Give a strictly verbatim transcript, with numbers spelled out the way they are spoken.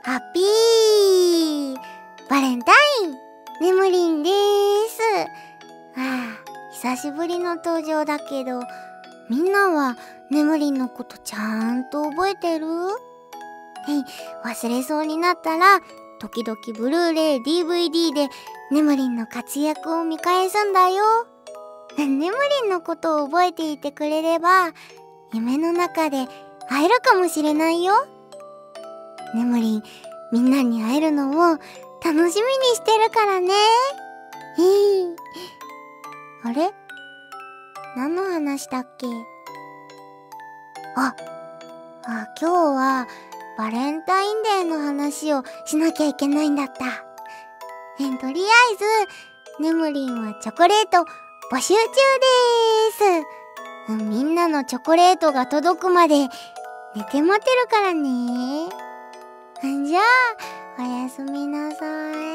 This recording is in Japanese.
ハッピーバレンタイン、ねむりんです。ああ、久しぶりの登場だけど、みんなはねむりんのことちゃんと覚えてる？えい、忘れそうになったら、時々ブルーレイ ディーブイディー でねむりんの活躍を見返すんだよ。ねむりんのことを覚えていてくれれば、夢の中で会えるかもしれないよ。ねむりん、みんなに会えるのを楽しみにしてるからね。へい。あれ？何の話だっけ？あ、あ、今日はバレンタインデーの話をしなきゃいけないんだった。え、とりあえず、ねむりんはチョコレート募集中でーす。みんなのチョコレートが届くまで寝て待ってるからね。じゃあ、おやすみなさい。